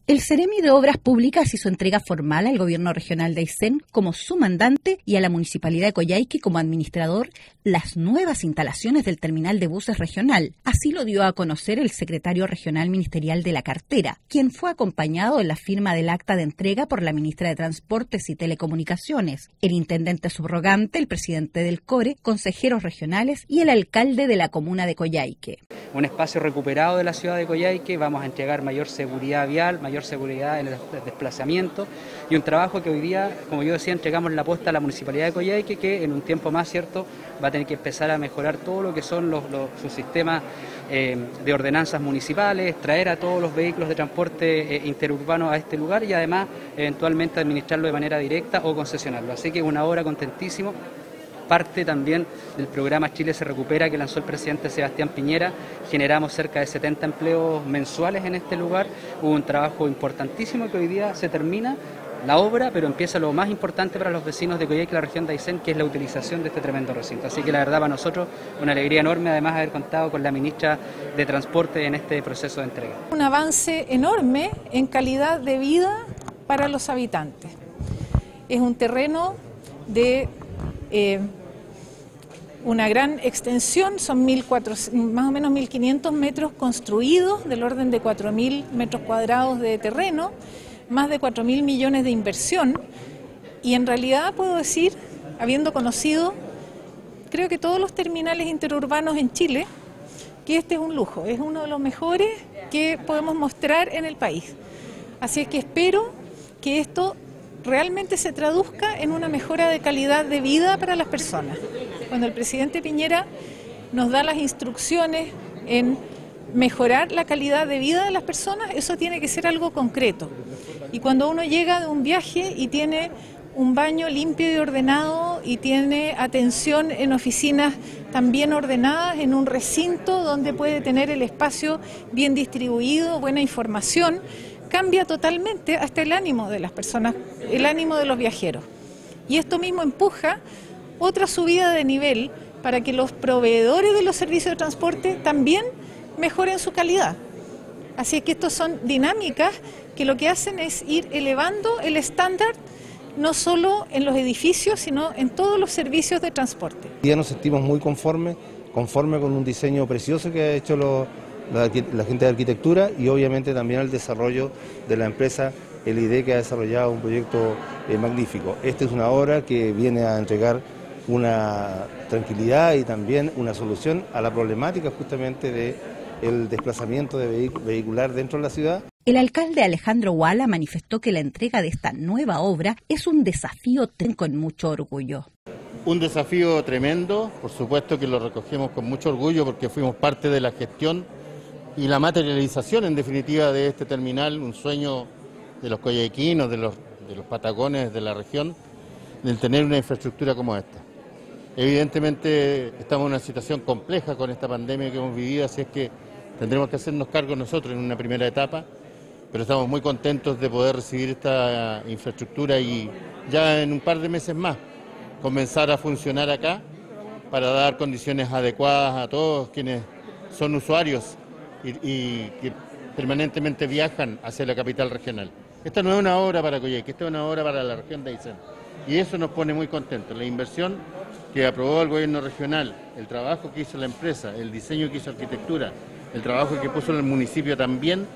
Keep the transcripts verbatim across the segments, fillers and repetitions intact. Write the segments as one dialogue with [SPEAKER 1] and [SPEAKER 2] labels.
[SPEAKER 1] El Ceremi de Obras Públicas hizo entrega formal al Gobierno Regional de Aysén como su mandante y a la Municipalidad de Coyhaique como administrador las nuevas instalaciones del terminal de buses regional. Así lo dio a conocer el secretario regional ministerial de la cartera, quien fue acompañado en la firma del acta de entrega por la ministra de Transportes y Telecomunicaciones, el intendente subrogante, el presidente del CORE, consejeros regionales y el alcalde de la comuna de Coyhaique.
[SPEAKER 2] Un espacio recuperado de la ciudad de Coyhaique, vamos a entregar mayor seguridad vial, mayor seguridad en el desplazamiento y un trabajo que hoy día, como yo decía, entregamos la posta a la Municipalidad de Coyhaique, que en un tiempo más, cierto, va a tener que empezar a mejorar todo lo que son los, los, sus sistemas eh, de ordenanzas municipales, traer a todos los vehículos de transporte eh, interurbanos a este lugar y además eventualmente administrarlo de manera directa o concesionarlo. Así que una obra contentísimo. Parte también del programa Chile se recupera que lanzó el presidente Sebastián Piñera. Generamos cerca de setenta empleos mensuales en este lugar. Hubo un trabajo importantísimo que hoy día se termina la obra, pero empieza lo más importante para los vecinos de Coyhaique y la región de Aysén, que es la utilización de este tremendo recinto. Así que la verdad para nosotros una alegría enorme, además de haber contado con la ministra de Transporte en este proceso de entrega.
[SPEAKER 3] Un avance enorme en calidad de vida para los habitantes. Es un terreno de Eh, una gran extensión, son mil cuatrocientos, más o menos mil quinientos metros construidos, del orden de cuatro mil metros cuadrados de terreno, más de cuatro mil millones de inversión, y en realidad puedo decir, habiendo conocido, creo que todos los terminales interurbanos en Chile, que este es un lujo, es uno de los mejores que podemos mostrar en el país. Así es que espero que esto realmente se traduzca en una mejora de calidad de vida para las personas. Cuando el presidente Piñera nos da las instrucciones en mejorar la calidad de vida de las personas, eso tiene que ser algo concreto. Y cuando uno llega de un viaje y tiene un baño limpio y ordenado y tiene atención en oficinas también ordenadas, en un recinto donde puede tener el espacio bien distribuido, buena información, cambia totalmente hasta el ánimo de las personas, el ánimo de los viajeros. Y esto mismo empuja otra subida de nivel para que los proveedores de los servicios de transporte también mejoren su calidad. Así que estas son dinámicas que lo que hacen es ir elevando el estándar, no solo en los edificios, sino en todos los servicios de transporte.
[SPEAKER 4] Hoy día nos sentimos muy conformes, conformes con un diseño precioso que ha hecho los La, la gente de arquitectura y obviamente también el desarrollo de la empresa L I D, que ha desarrollado un proyecto eh, magnífico. Esta es una obra que viene a entregar una tranquilidad y también una solución a la problemática justamente del desplazamiento de vehic vehicular dentro de la ciudad.
[SPEAKER 1] El alcalde Alejandro Huala manifestó que la entrega de esta nueva obra es un desafío con mucho orgullo.
[SPEAKER 5] Un desafío tremendo, por supuesto que lo recogemos con mucho orgullo porque fuimos parte de la gestión y la materialización en definitiva de este terminal, un sueño de los coyhaiquinos, de los, de los patagones de la región, del tener una infraestructura como esta. Evidentemente estamos en una situación compleja con esta pandemia que hemos vivido, así es que tendremos que hacernos cargo nosotros en una primera etapa, pero estamos muy contentos de poder recibir esta infraestructura y ya en un par de meses más comenzar a funcionar acá para dar condiciones adecuadas a todos quienes son usuarios y, y que permanentemente viajan hacia la capital regional. Esta no es una obra para Coyhaique, esta es una obra para la región de Aysén. Y eso nos pone muy contentos. La inversión que aprobó el gobierno regional, el trabajo que hizo la empresa, el diseño que hizo arquitectura, el trabajo que puso el municipio también,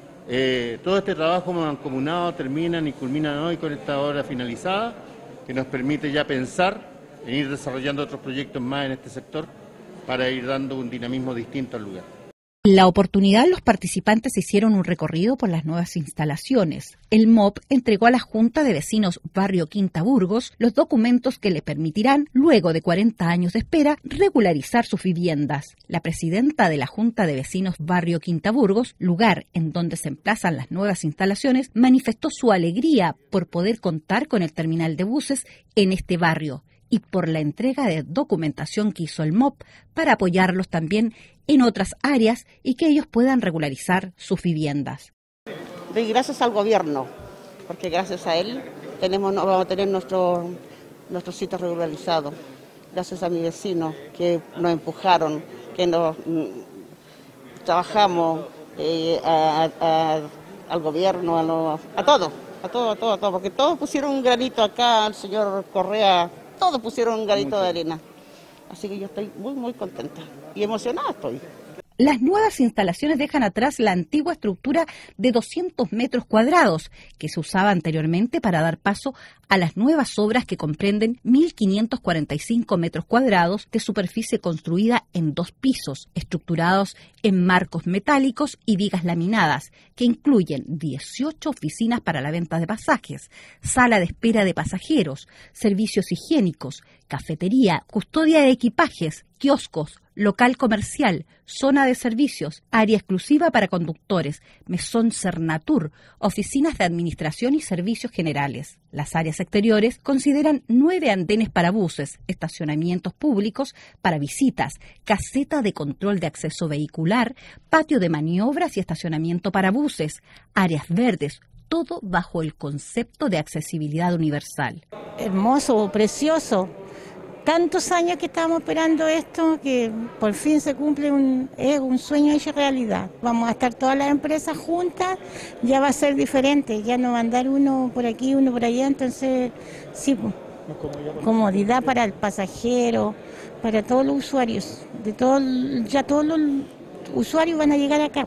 [SPEAKER 5] eh, todo este trabajo mancomunado terminan y culminan hoy con esta obra finalizada, que nos permite ya pensar en ir desarrollando otros proyectos más en este sector para ir dando un dinamismo distinto al lugar.
[SPEAKER 1] En la oportunidad, los participantes hicieron un recorrido por las nuevas instalaciones. El M O P entregó a la Junta de Vecinos Barrio Quinta Burgos los documentos que le permitirán, luego de cuarenta años de espera, regularizar sus viviendas. La presidenta de la Junta de Vecinos Barrio Quinta Burgos, lugar en donde se emplazan las nuevas instalaciones, manifestó su alegría por poder contar con el terminal de buses en este barrio y por la entrega de documentación que hizo el M O P para apoyarlos también en otras áreas y que ellos puedan regularizar sus viviendas.
[SPEAKER 6] Doy gracias al gobierno, porque gracias a él tenemos, vamos a tener nuestro, nuestros sitios regularizados. Gracias a mis vecinos que nos empujaron, que nos mm, trabajamos eh, a, a al gobierno, a, lo, a todo, a todo, a todo, a todo, porque todos pusieron un granito acá, el señor Correa, todos pusieron un granito de arena. Así que yo estoy muy, muy contenta y emocionada estoy.
[SPEAKER 1] Las nuevas instalaciones dejan atrás la antigua estructura de doscientos metros cuadrados que se usaba anteriormente para dar paso a las nuevas obras que comprenden mil quinientos cuarenta y cinco metros cuadrados de superficie construida en dos pisos, estructurados en marcos metálicos y vigas laminadas, que incluyen dieciocho oficinas para la venta de pasajes, sala de espera de pasajeros, servicios higiénicos, cafetería, custodia de equipajes, kioscos, local comercial, zona de servicios, área exclusiva para conductores, mesón Cernatur, oficinas de administración y servicios generales. Las áreas exteriores consideran nueve andenes para buses, estacionamientos públicos para visitas, caseta de control de acceso vehicular, patio de maniobras y estacionamiento para buses, áreas verdes, todo bajo el concepto de accesibilidad universal.
[SPEAKER 7] Hermoso, precioso. Tantos años que estamos esperando esto, que por fin se cumple un, es un sueño hecho realidad. Vamos a estar todas las empresas juntas, ya va a ser diferente, ya no va a andar uno por aquí, uno por allá, entonces sí, comodidad para el pasajero, para todos los usuarios, de todo, ya todos los usuarios van a llegar acá,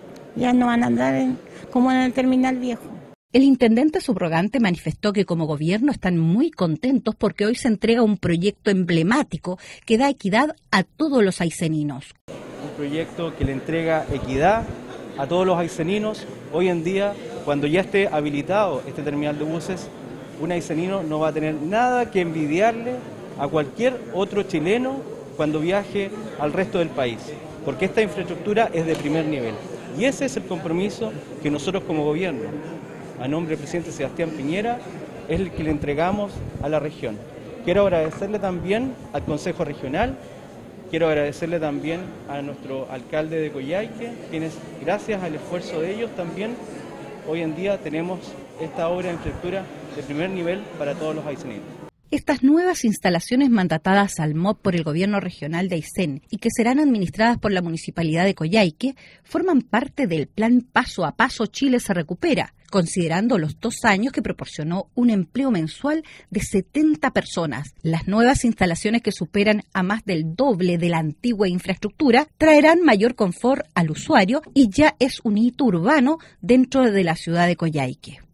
[SPEAKER 7] ya no van a andar en, como en el terminal viejo.
[SPEAKER 1] El intendente subrogante manifestó que como gobierno están muy contentos porque hoy se entrega un proyecto emblemático que da equidad a todos los ayseninos.
[SPEAKER 8] Un proyecto que le entrega equidad a todos los ayseninos. Hoy en día, cuando ya esté habilitado este terminal de buses, un aysenino no va a tener nada que envidiarle a cualquier otro chileno cuando viaje al resto del país, porque esta infraestructura es de primer nivel. Y ese es el compromiso que nosotros como gobierno, a nombre del presidente Sebastián Piñera, es el que le entregamos a la región. Quiero agradecerle también al Consejo Regional, quiero agradecerle también a nuestro alcalde de Coyhaique, quienes gracias al esfuerzo de ellos también hoy en día tenemos esta obra de infraestructura de primer nivel para todos los ayseninos.
[SPEAKER 1] Estas nuevas instalaciones mandatadas al M O P por el gobierno regional de Aysén y que serán administradas por la municipalidad de Coyhaique forman parte del plan Paso a Paso Chile se recupera, considerando los dos años que proporcionó un empleo mensual de setenta personas. Las nuevas instalaciones, que superan a más del doble de la antigua infraestructura, traerán mayor confort al usuario y ya es un hito urbano dentro de la ciudad de Coyhaique.